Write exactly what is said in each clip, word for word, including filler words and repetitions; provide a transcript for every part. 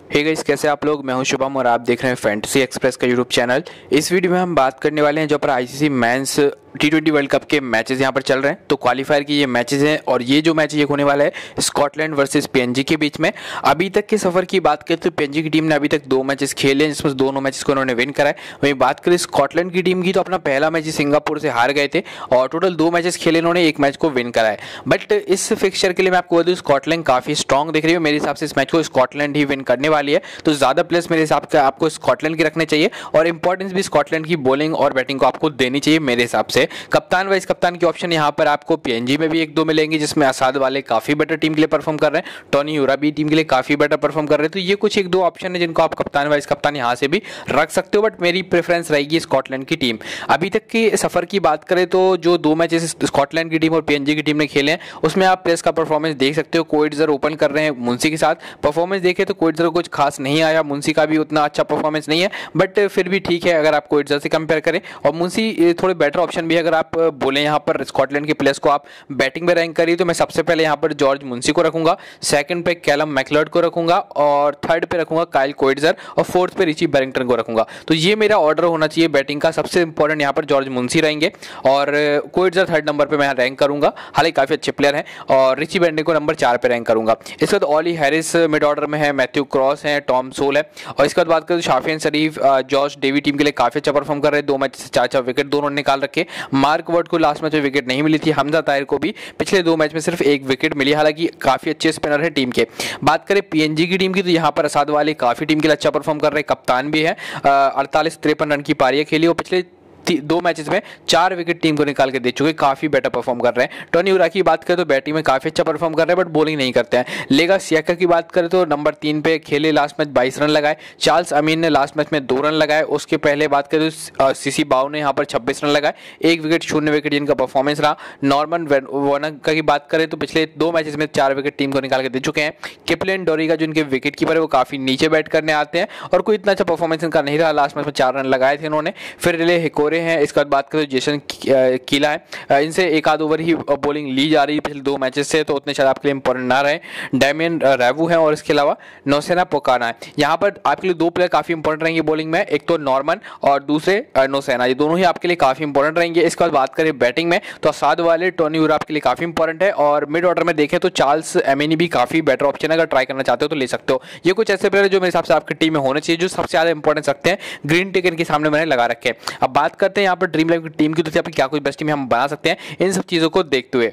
Hey guys, कैसे आप लोग। मैं हूं शुभम और आप देख रहे हैं फैंटेसी एक्सप्रेस का यूट्यूब चैनल। इस वीडियो में हम बात करने वाले हैं जो पर ICC men's T twenty world cup के मैचेस यहां पर चल रहे हैं। तो क्वालिफायर के ये मैचेस हैं और ये जो मैच ये होने वाला है स्कॉटलैंड वर्सेस पीएनजी के बीच में। अभी तक के सफर की बात करें तो पीएनजी की टीम ने अभी तक दो मैचेस खेले हैं जिसमें दोनों मैचेस को उन्होंने विन करा है। वहीं बात करें स्कॉटलैंड की टीम की तो अपना पहला मैच सिंगापुर से हार गए थे और टोटल दो मैचेस खेले, इन्होंने एक मैच को विन करा है। बट इस फिक्सचर के लिए मैं आपको बता दूं स्कॉटलैंड काफी स्ट्रॉन्ग दिख रही है। मेरे हिसाब से इस मैच को स्कॉटलैंड ही विन करने वाली है, तो ज्यादा प्लेस मेरे हिसाब से आपको स्कॉटलैंड की रखने चाहिए और इंपॉर्टेंस भी स्कॉटलैंड की बॉलिंग और बैटिंग को आपको देनी चाहिए मेरे हिसाब से। कप्तान वाइस कप्तान के ऑप्शन यहां पर आपको पीएनजी में भी एक दो मिलेंगे जिसमें आसाद वाले काफी बेटर टीम के लिए परफॉर्म कर रहे हैं, टोनी यूरा भी टीम के लिए काफी बेटर परफॉर्म कर रहे हैं। तो ये कुछ एक दो ऑप्शन है जिनको आप कप्तान वाइस कप्तान यहां से भी रख सकते हो, बट मेरी प्रेफरेंस रहेगी स्कॉटलैंड की टीम। अभी तक की सफर की बात करें तो जो दो मैचेस स्कॉटलैंड की टीम और पीएनजी की टीम ने खेले हैं उसमें आप प्लेस का परफॉर्मेंस देख सकते हो। कोइट्जर ओपन कर रहे हैं मुंशी के साथ, परफॉर्मेंस देखें तो कोइट्जर कुछ खास नहीं आया, मुंशी का भी उतना अच्छा परफॉर्मेंस नहीं है, बट फिर भी ठीक है अगर आप कोइट्जर से कंपेयर करें। और मुंशी थोड़े बेटर ऑप्शन भी है। अगर आप बोले यहाँ पर स्कॉटलैंड के प्लेयर्स को आप बैटिंग में रैंक करिए तो मैं सबसे पहले यहाँ पर जॉर्ज मुंशी को रखूंगा, सेकंड पे कैलम मैकलर्ड को रखूंगा और थर्ड पे रखूंगा काइल कोइट्जर और फोर्थ पे रिची बैरिंगटन को रखूंगा। तो ये मेरा ऑर्डर होना चाहिए बैटिंग का। सबसे इंपॉर्टेंट यहाँ पर जॉर्ज मुंशी रहेंगे और कोइट्जर थर्ड नंबर पे मैं रैंक करूंगा, हालांकि काफी अच्छे प्लेयर हैं, और रिची बैरिंगटन को नंबर चार पे रैंक करूंगा। इसके बाद ऑली हैरिस मिड ऑर्डर में है, मैथ्यू क्रॉस है, टॉम सोल है, और इसके बाद बात करें तो Safyaan Sharif Josh Davey team के लिए काफी अच्छा परफॉर्म कर रहे हैं। दो मैच से चार चार विकेट दोनों निकाल रखे। मार्क वर्ड को लास्ट मैच में विकेट नहीं मिली थी, हमजा ताहिर को भी पिछले दो मैच में सिर्फ एक विकेट मिली, हालांकि काफी अच्छे स्पिनर है टीम के। बात करें पीएनजी की टीम की तो यहाँ पर असाद वाले काफी टीम के लिए अच्छा परफॉर्म कर रहे हैं, कप्तान भी है, अड़तालीस तिरपन रन की पारियां खेली और पिछले दो मैचेस में चार विकेट टीम को निकाल के दे चुके, काफी बेटर परफॉर्म कर रहे हैं। टोनी यूरा की बात करें तो बैटिंग में काफी अच्छा परफॉर्म कर रहे हैं बट बॉलिंग नहीं करते हैं। लेगा सियाका की बात करें तो नंबर तीन पे खेले, लास्ट मैच बाईस रन लगाए। चार्ल्स अमीन ने लास्ट मैच में दो रन लगाए। उसके पहले बात करें तो सीसी बाउ ने यहाँ पर छब्बीस रन लगाए, एक विकेट शून्य विकेट जिनका परफॉर्मेंस रहा। नॉर्मन वोनका की बात करें तो पिछले दो मैचेस में चार विकेट टीम को निकाल के दे चुके हैं। किपलिन डोरिगा जो इनके विकेट कीपर है वो काफी नीचे बैट करने आते हैं और कोई इतना अच्छा परफॉर्मेंस इनका नहीं रहा। लास्ट मैच में चार रन लगाए थे इन्होंने। फिर रिले हिकोरे हैं, इसके बाद बात करें तो जेसन कीला है, इनसे एक आध ओवर ही बॉलिंग ली जा रही है पिछले दो मैचेस से, तो उतने शायद आपके लिए इंपॉर्टेंट ना रहे। डैमियन रेवू है और इसके अलावा नौसेना पोकाना है। यहाँ पर आपके लिए दो प्लेयर काफी इंपॉर्टेंट रहेंगे बॉलिंग में, एक तो नॉर्मन और दूसरे नौसेना, ये दोनों ही आपके लिए काफी इंपॉर्टेंट रहेंगे। इसके बाद बात करें बैटिंग में तो असाद वाले टोनी यूरा आपके लिए काफी इंपॉर्टेंट है और मिड ऑर्डर में देखें तो चार्ल्स एमिनी भी काफी बेटर ऑप्शन है, अगर ट्राई करना चाहते हो तो ले सकते हो। ये कुछ ऐसे प्लेयर जो मेरे हिसाब से आपकी टीम में होने चाहिए जो सबसे ज्यादा इंपॉर्टेंस रखते हैं। ग्रीन टिक इनके सामने मैंने लगा रखे हैं। अब बात करते हैं यहाँ पर ड्रीम इलेवन की टीम की, तो क्या कुछ बेस्ट टीम हम बना सकते हैं इन सब चीजों को देखते हुए।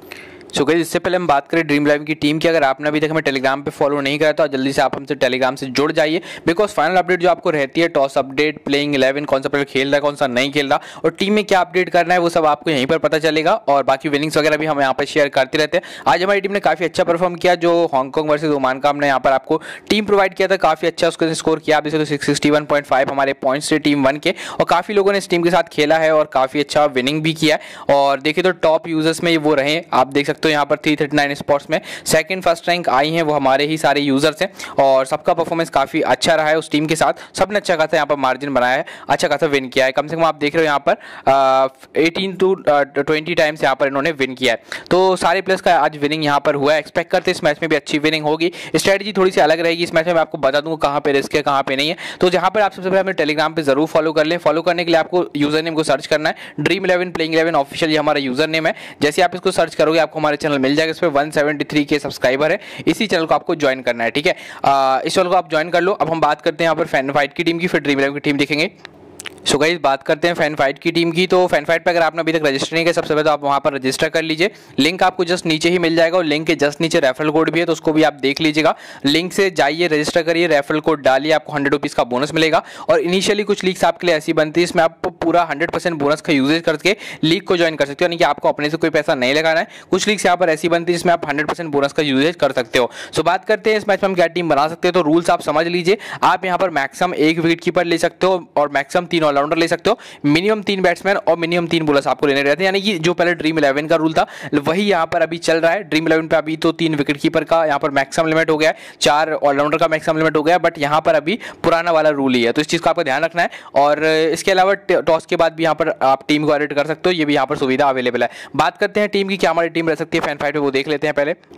सो गाइस, इससे पहले हम बात करें ड्रीम इलेवन की टीम की, अगर आपने अभी तक हमें टेलीग्राम पे फॉलो नहीं करा तो जल्दी से आप हमसे टेलीग्राम से जुड़ जाइए, बिकॉज फाइनल अपडेट जो आपको रहती है, टॉस अपडेट, प्लेइंग इलेवन, कौन सा प्लेयर खेल रहा है कौन सा नहीं खेल रहा और टीम में क्या अपडेट करना है वो सब आपको यहीं पर पता चलेगा। और बाकी विनिंग्स वगैरह भी हम यहाँ पर शेयर करते रहते हैं। आज हमारी टीम ने काफी अच्छा परफॉर्म किया, जो हांगकॉन्ग वर्सेज ओमान का हमने यहाँ पर आपको टीम प्रोवाइड किया था, काफी अच्छा उसका स्कोर किया। आप देखें तो six sixty one point five हमारे पॉइंट्स थे टीम वन के, और काफी लोगों ने इस टीम के साथ खेला है और काफी अच्छा विनिंग भी किया है। और देखिए तो टॉप यूजर्स में वो रहे, आप देख सकते हो यहाँ पर थ्री थर्टी स्पॉट्स में सेकंड फर्स्ट रैंक आई हैं वो हमारे ही सारे यूजर्स हैं और सबका परफॉर्मेंस काफी अच्छा रहा है उस टीम के साथ। सबने अच्छा खासा यहाँ पर मार्जिन बनाया है, अच्छा खासा विन किया है। कम से कम आप देख रहे हो यहाँ पर एटीन टू ट्वेंटी टाइम्स यहाँ पर इन्होंने विन किया है। तो सारे प्लेयर्स का आज विनिंग यहाँ पर हुआ है। एक्सपेक्ट करते हैं इस मैच में भी अच्छी विनिंग होगी। स्ट्रेटजी थोड़ी सी अलग रहेगी इस मैच में, मैं आपको बता दूंगा कहाँ पे रिस्क है कहाँ पे नहीं है। तो जहाँ पर आप सबसे पहले अपने टेलीग्राम पे जरूर फॉलो कर लें। फॉलो करने के लिए आपको यूजर नेम को सर्च करना है, dream eleven playing eleven official, ये हमारा यूजर नेम है। जैसे आप इसको सर्च करोगे आपको हमारे चैनल मिल जाएगा। इस पर वन सेवेंटी थ्री के सब्सक्राइबर है, इसी चैनल को आपको ज्वाइन करना है, ठीक है। आ, इस चैनल को आप ज्वाइन कर लो। अब हम बात करते हैं यहाँ पर फैन फाइट की टीम की, फिर ड्रीम इलेवन की टीम देखेंगे। सो गाइस, बात करते हैं फैन फाइट की टीम की। तो फैन फाइट पे अगर आपने अभी तक रजिस्टर नहीं किया सबसे पहले तो आप वहां पर रजिस्टर कर लीजिए। लिंक आपको जस्ट नीचे ही मिल जाएगा और लिंक के जस्ट नीचे रेफरल कोड भी है, तो उसको भी आप देख लीजिएगा। लिंक से जाइए, रजिस्टर करिए, रेफरल कोड डालिए, आपको हंड्रेड रुपीज का बोनस मिलेगा। और इनिशियली कुछ लीग्स आपके लिए ऐसी बनती है इसमें आप पूरा हंड्रेड परसेंट बोनस का यूजेज करके लीग को ज्वाइन कर सकते हो, यानी कि आपको अपने से कोई पैसा नहीं लगाना है। कुछ लीग्स यहाँ पर ऐसी बनती है जिसमें आप हंड्रेड परसेंट बोनस का यूजेज कर सकते हो। सो बात करते हैं इस मैच में हम क्या टीम बना सकते हैं। तो रूल्स आप समझ लीजिए। आप यहाँ पर मैक्सिमम एक विकेट कीपर ले सकते हो और मैक्सिमम तीन ऑलराउंडर ले सकते हो। मिनिमम तीन बैट्समैन और मिनिमम तीन बॉलर्स आपको लेने रहते हैं, यानी कि जो पहले ड्रीम इलेवन का रूल था वही यहाँ पर अभी चल रहा है। ड्रीम इलेवन पे अभी तो तीन विकेट कीपर का यहाँ पर मैक्सिमम लिमिट हो गया है, चार ऑलराउंडर का मैक्सिमम लिमिट हो गया है, बट यहाँ पर अभी पुराना वाला रूल ही है, तो इस चीज का आपको ध्यान रखना है। और इसके अलावा टॉस के बाद भी यहाँ पर आप टीम को एडिट कर सकते हो, ये भी यहाँ पर सुविधा अवेलेबल है। बात करते हैं टीम की, क्या हमारी टीम रह सकती है फैन फाइट में, वो देख लेते हैं पहले।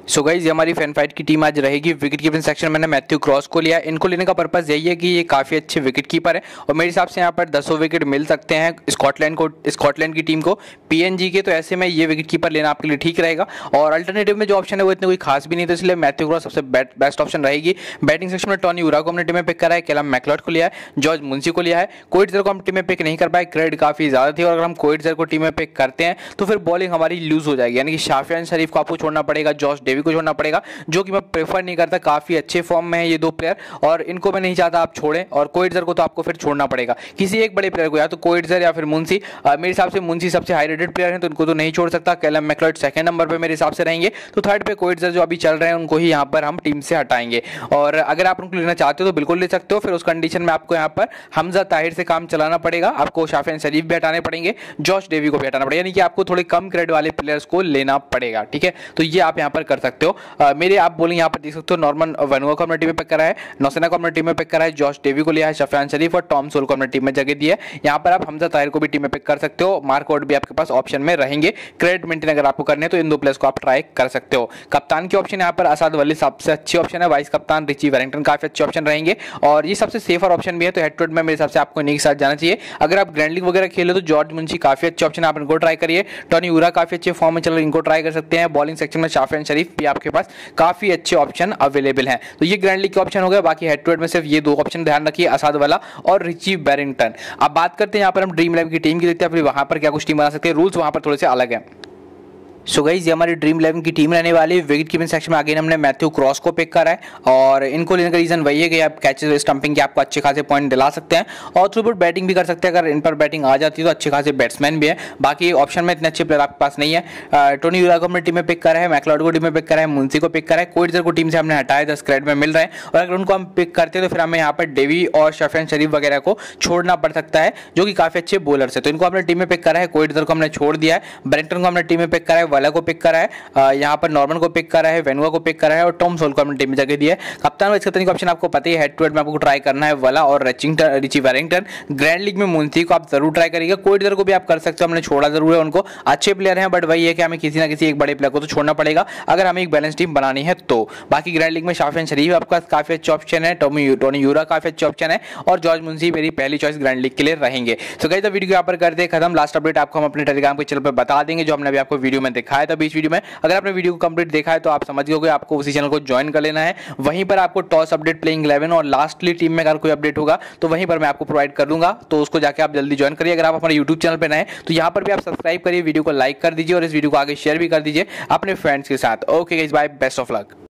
सो गाइस ये हमारी फैन फाइट की टीम आज रहेगी। विकेट कीपिंग सेक्शन मैंने मैथ्यू क्रॉस को लिया। इनको लेने का पर्पस यही है कि ये काफ़ी अच्छे विकेट कीपर है और मेरे हिसाब से यहाँ पर दसों विकेट मिल सकते हैं स्कॉटलैंड को स्कॉटलैंड की टीम को पीएनजी के। तो ऐसे में ये विकेट कीपर लेना आपके लिए ठीक रहेगा। और अल्टरनेटिव में जो ऑप्शन है वो इतने कोई खास भी नहीं, तो इसलिए मैथ्यू क्रॉस सबसे बेस्ट ऑप्शन रहेगी। बैटिंग सेक्शन में टॉनी यूरा को हमने टीम में पिक करा है, कैलम मैकलॉड को लिया है, जॉर्ज मुंशी को लिया है। कोइटजर को हम टीम में पिक नहीं कर पाए, क्रेडिट काफ़ी ज़्यादा थी और अगर हम कोइटजर को टीम में पिक करते हैं तो फिर बॉलिंग हमारी लूज हो जाएगी, यानी कि शाफियान शरीफ को आपको छोड़ना पड़ेगा, जॉश डेवी को छोड़ना पड़ेगा, जो कि मैं प्रेफर नहीं करता। काफ़ी अच्छे फॉर्म में है ये दो प्लेयर और इनको मैं नहीं चाहता आप छोड़ें, और कोइटजर को तो आपको फिर छोड़ना पड़ेगा किसी एक बड़े प्लेयर को, या तो कोइटजर या फिर मुंशी। मेरे हिसाब से मुंशी सबसे हाई रेटेड प्लेयर हैं तो उनको तो नहीं छोड़ सकता। कैलम मैकलॉड सेकंड नंबर पे मेरे हिसाब से रहेंगे, तो थर्ड पे कोइटजर जो अभी चल रहे हैं उनको ही यहाँ पर हम टीम से हटाएंगे। और अगर आप उनको लेना चाहते हो तो बिल्कुल ले सकते हो, फिर उस कंडीशन में आपको यहाँ पर हमजा ताहिर से काम चलाना पड़ेगा, आपको शाफियान शरीफ भी हटाने पड़ेंगे, जॉश डेवी को भी हटाना पड़ेगा, यानी कि आपको थोड़े कम क्रेडिट वाले प्लेयर्स को लेना पड़ेगा। ठीक है, तो ये आप यहाँ पर कर सकते हो। आ, मेरे आप बोलिंग यहाँ पर देख सकते हो, नॉर्मन वनुआ को हमने टीम में पिक करा है, नौसेना को हमने टीम में पिक करा है, जॉश डेवी को लिया है, शाफियान शरीफ और टॉम सोल को हमने टीम में जगह दी है। यहाँ पर आप हमजा ताहिर को भी टीम में पिक कर सकते हो, मार्क आउट भी आपके पास ऑप्शन में रहेंगे। क्रेडिट मेंटेन अगर आपको करने तो इन दो प्लेयर्स को आप ट्राई कर सकते हो। कप्तान की ऑप्शन यहाँ पर असाद वली सबसे अच्छी ऑप्शन है, वाइस कप्तान रिची वेरिंगटन काफी अच्छे ऑप्शन रहेंगे और ये सबसे सेफर ऑप्शन भी है। तो हेड टू हेड में मेरे हिसाब से आपको इन्हीं के साथ जाना चाहिए। अगर आप ग्रैंड लीग वगैरह खेलो तो जॉर्ज मुंशी काफी अच्छे ऑप्शन है, आप इनको ट्राई करिए। टॉनी यूरा काफी अच्छे फॉर्म में चल रहे, इनको ट्राई कर सकते हैं। बॉलिंग सेक्शन में शाफियान शरीफ भी आपके पास काफी अच्छे ऑप्शन अवेलेबल हैं। तो ये ग्रैंड लीग के ऑप्शन हो गए। बाकी हेड टू हेड में सिर्फ ये दो ऑप्शन ध्यान रखिए, असाद वाला और रिची वेरिंगटन। अब बात करते हैं यहाँ पर हम ड्रीम इलेवन की टीम की, देखते हैं फिर वहां पर क्या कुछ टीम बना सकते हैं। रूल्स वहां पर थोड़े से अलग है। सो गाइस ये हमारी ड्रीम इलेवन की टीम रहने वाली है। विकेट कीपिंग सेक्शन में अगेन हमने मैथ्यू क्रॉस को पिक करा है और इनको लेने का रीजन वही है कि आप कैचेस स्टंपिंग के आपको अच्छे खासे पॉइंट दिला सकते हैं और थ्रूपुट बैटिंग भी कर सकते हैं। अगर इन पर बैटिंग आ जाती है तो अच्छे खासे बैट्समैन भी है। बाकी ऑप्शन में इतने अच्छे प्लेयर आपके पास नहीं है। टोनी यूरा को हमने टीम में पिक करा है, मैकलॉड को टीम में पिक करा है, मुंशी को पिक करा है, कोइटजर को टीम से हमने हटाया, दस क्रेडिट में मिल रहे हैं और अगर उनको हम पिक करते हैं तो फिर हमें यहाँ पर डेवी और शाफियान शरीफ वगैरह को छोड़ना पड़ सकता है, जो कि काफी अच्छे बॉलर्स है। तो इनको हमने टीम में पिक करा है, कोइटजर को हमने छोड़ दिया है, वेरिंगटन को हमने टीम में पिक करा है, वाला को पिक करा है, यहाँ पर नॉर्मन को पिक करा है, वेनुआ को पिक करा है और टॉम सोल को हमने टीम में जगह दी है। कप्तान वाइस कप्तान का ऑप्शन आपको पता ही है, हेड टू हेड में आपको ट्राई करना है वाला और Berrington Richie Berrington. Grand league में मुंशी को आप जरूर ट्राई करिएगा, कोइटजर को भी आप कर सकते हो, हमने छोड़ा जरूर है, उनको अच्छे प्लेयर हैं बट वही है कि हमें किसी ना किसी एक बड़े प्लेयर को तो छोड़ना पड़ेगा अगर हमें एक बैलेंस टीम बनानी है तो। बाकी ग्रैंड लीग में शाफियान शरीफ आपका काफी अच्छे ऑप्शन है, टॉमी टोनी यूरा काफी अच्छे ऑप्शन है और जॉर्ज मुंशी मेरी पहली चॉइस ग्रैंड लीग के लिए रहेंगे। सो गाइस वीडियो यहाँ पर करते खत्म। लास्ट अपडेट आपको हम अपने टेलीग्राम के चैनल पर बता देंगे, जो हमने अभी आपको वीडियो में दिखाया था बीच वीडियो में। अगर आपने वीडियो को कंप्लीट देखा है तो आप समझ गए आपको उसी चैनल को ज्वाइन कर लेना है। वहीं पर आपको टॉस अपडेट, प्लेइंग इलेवन और लास्टली टीम में अगर कोई अपडेट होगा तो वहीं पर मैं आपको प्रोवाइड कर दूंगा, तो उसको जाके आप जल्दी ज्वाइन करिए। अगर आप हमारे यूट्यूब चैनल पर नए हैं तो यहाँ पर भी आप सब्सक्राइब करिए, वीडियो को लाइक कर दीजिए और इस वीडियो को आगे शेयर भी कर दीजिए अपने फ्रेंड्स के साथ। Okay guys, bye, best of luck.